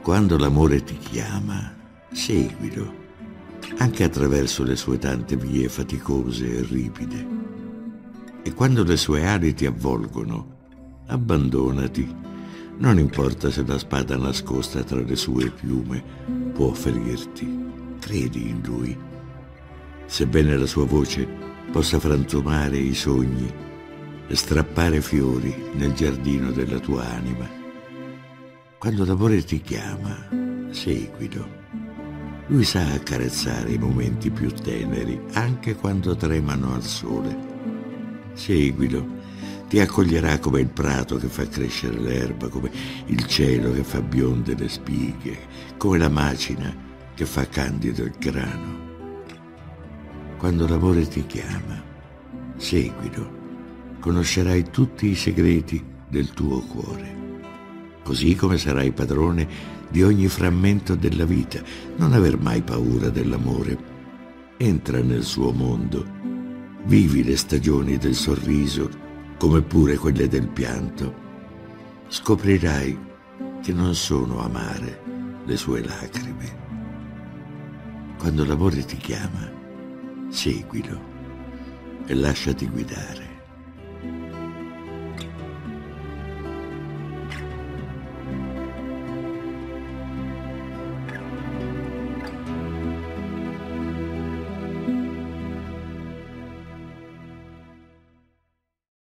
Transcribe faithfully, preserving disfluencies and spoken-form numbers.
Quando l'amore ti chiama, seguilo, anche attraverso le sue tante vie faticose e ripide. E quando le sue ali ti avvolgono, abbandonati. Non importa se la spada nascosta tra le sue piume può ferirti. Credi in lui. Sebbene la sua voce possa frantumare i sogni e strappare fiori nel giardino della tua anima. Quando l'amore ti chiama, seguilo. Lui sa accarezzare i momenti più teneri, anche quando tremano al sole. Seguilo, ti accoglierà come il prato che fa crescere l'erba, come il cielo che fa bionde le spighe, come la macina che fa candido il grano. Quando l'amore ti chiama, seguilo, conoscerai tutti i segreti del tuo cuore. Così come sarai padrone di ogni frammento della vita. Non aver mai paura dell'amore. Entra nel suo mondo. Vivi le stagioni del sorriso, come pure quelle del pianto. Scoprirai che non sono amare le sue lacrime. Quando l'amore ti chiama, seguilo e lasciati guidare.